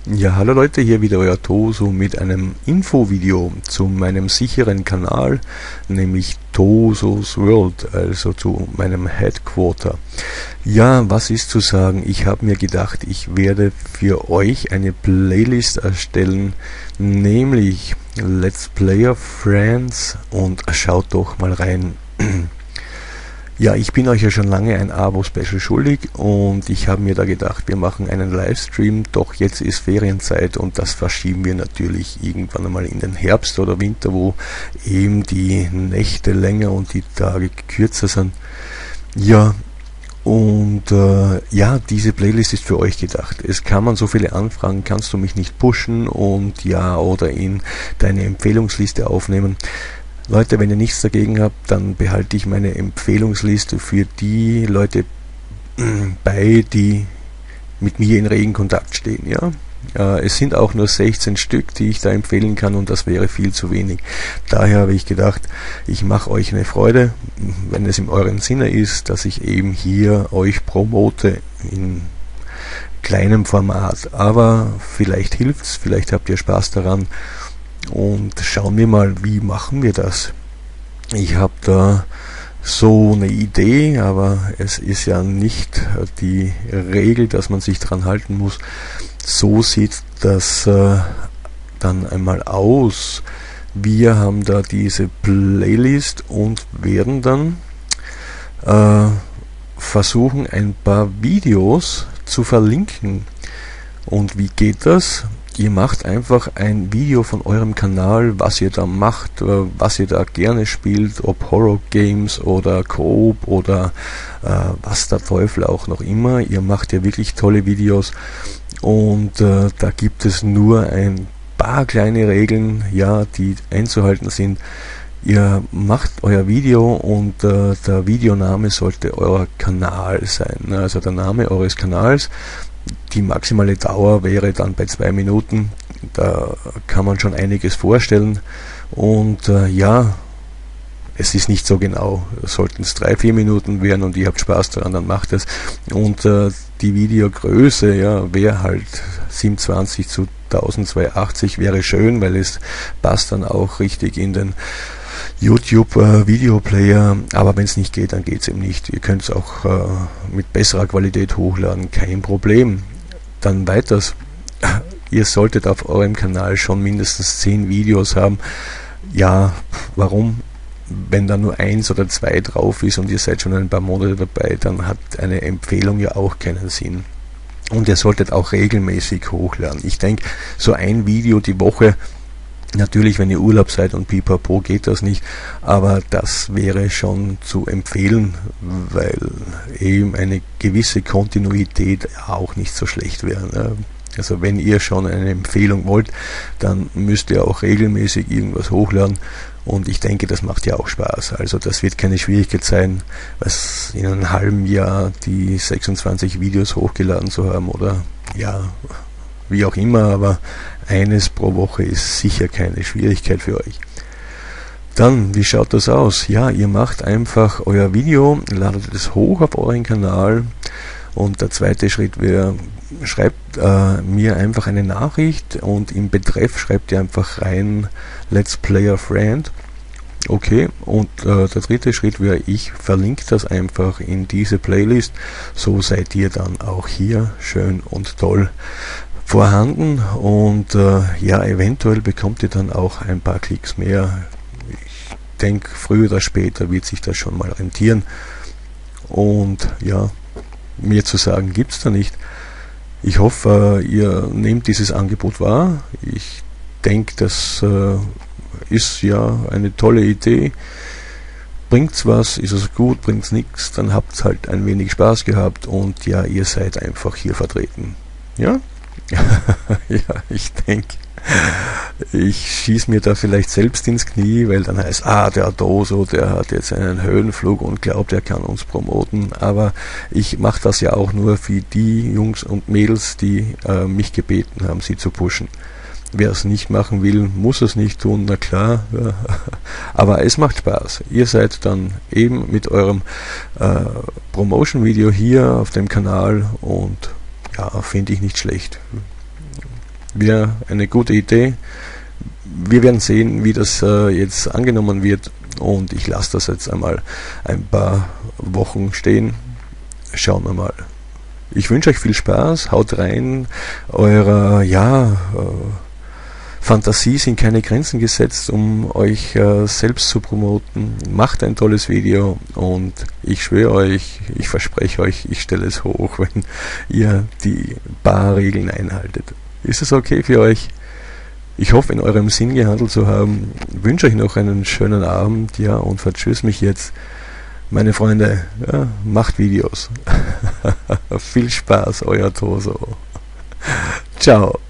Ja, hallo Leute, hier wieder euer Toso mit einem Infovideo zu meinem sicheren Kanal, nämlich Tosos World, also zu meinem Headquarter. Ja, was ist zu sagen? Ich habe mir gedacht, ich werde für euch eine Playlist erstellen, nämlich Let's Player Friends, und schaut doch mal rein. Ja, ich bin euch ja schon lange ein Abo-Special schuldig und ich habe mir da gedacht, wir machen einen Livestream, doch jetzt ist Ferienzeit und das verschieben wir natürlich irgendwann einmal in den Herbst oder Winter, wo eben die Nächte länger und die Tage kürzer sind. Ja, und ja, diese Playlist ist für euch gedacht. Es kann man so viele Anfragen, kannst du mich nicht pushen und ja, oder in deine Empfehlungsliste aufnehmen. Leute, wenn ihr nichts dagegen habt, dann behalte ich meine Empfehlungsliste für die Leute bei, die mit mir in regen Kontakt stehen. Ja? Es sind auch nur 16 Stück, die ich da empfehlen kann, und das wäre viel zu wenig. Daher habe ich gedacht, ich mache euch eine Freude, wenn es in eurem Sinne ist, dass ich eben hier euch promote in kleinem Format. Aber vielleicht hilft's, vielleicht habt ihr Spaß daran. Und schauen wir mal, wie machen wir das. Ich habe da so eine Idee, aber es ist ja nicht die Regel, dass man sich dran halten muss. So sieht das dann einmal aus. Wir haben da diese Playlist und werden dann versuchen, ein paar Videos zu verlinken. Und wie geht das? Ihr macht einfach ein Video von eurem Kanal, was ihr da macht, was ihr da gerne spielt, ob Horror Games oder Coop oder was der Teufel auch noch immer. Ihr macht ja wirklich tolle Videos, und da gibt es nur ein paar kleine Regeln, ja, die einzuhalten sind. Ihr macht euer Video und der Videoname sollte euer Kanal sein, also der Name eures Kanals. Die maximale Dauer wäre dann bei 2 Minuten, da kann man schon einiges vorstellen, und ja, es ist nicht so genau, sollten es 3-4 Minuten werden und ihr habt Spaß daran, dann macht es. Und die Videogröße, ja, wäre halt 720 zu 1280, wäre schön, weil es passt dann auch richtig in den YouTube Videoplayer, aber wenn es nicht geht, dann geht es eben nicht. Ihr könnt es auch mit besserer Qualität hochladen, kein Problem. Dann weiters, ihr solltet auf eurem Kanal schon mindestens 10 Videos haben. Ja, warum? Wenn da nur 1 oder 2 drauf ist und ihr seid schon ein paar Monate dabei, dann hat eine Empfehlung ja auch keinen Sinn. Und ihr solltet auch regelmäßig hochladen. Ich denke, so ein Video die Woche, natürlich, wenn ihr Urlaub seid und pipapo, geht das nicht, aber das wäre schon zu empfehlen, weil eben eine gewisse Kontinuität auch nicht so schlecht wäre. Ne? Also wenn ihr schon eine Empfehlung wollt, dann müsst ihr auch regelmäßig irgendwas hochladen, und ich denke, das macht ja auch Spaß. Also das wird keine Schwierigkeit sein, was in einem halben Jahr die 26 Videos hochgeladen zu haben, oder ja, wie auch immer, aber eines pro Woche ist sicher keine Schwierigkeit für euch. Dann, wie schaut das aus? Ja, ihr macht einfach euer Video, ladet es hoch auf euren Kanal, und der zweite Schritt wäre, schreibt mir einfach eine Nachricht und im Betreff schreibt ihr einfach rein Let's Player Friend. Okay, und der dritte Schritt wäre, ich verlinke das einfach in diese Playlist, so seid ihr dann auch hier schön und toll vorhanden, und ja, eventuell bekommt ihr dann auch ein paar Klicks mehr. Ich denke, früher oder später wird sich das schon mal rentieren, und ja, mehr zu sagen gibt es da nicht. Ich hoffe, ihr nehmt dieses Angebot wahr. Ich denke, das ist ja eine tolle Idee. Bringt's was, ist es gut, bringt's nichts, dann habt's halt ein wenig Spaß gehabt, und ja, ihr seid einfach hier vertreten. Ja? Ja, ich denke, ich schieße mir da vielleicht selbst ins Knie, weil dann heißt, der Toso, der hat jetzt einen Höhenflug und glaubt, er kann uns promoten, aber ich mache das ja auch nur für die Jungs und Mädels, die mich gebeten haben, sie zu pushen. Wer es nicht machen will, muss es nicht tun, na klar, ja. Aber es macht Spaß. Ihr seid dann eben mit eurem Promotion-Video hier auf dem Kanal, und ja, finde ich nicht schlecht. wäre eine gute Idee. Wir werden sehen, wie das jetzt angenommen wird, und ich lasse das jetzt einmal ein paar Wochen stehen. Schauen wir mal. Ich wünsche euch viel Spaß, haut rein, eurer Fantasie sind keine Grenzen gesetzt, um euch selbst zu promoten. Macht ein tolles Video und ich schwöre euch, ich verspreche euch, ich stelle es hoch, wenn ihr die paar Regeln einhaltet. Ist es okay für euch? Ich hoffe, in eurem Sinn gehandelt zu haben. Wünsche euch noch einen schönen Abend, ja, und vertschüss mich jetzt. Meine Freunde, ja, macht Videos. Viel Spaß, euer Toso. Ciao.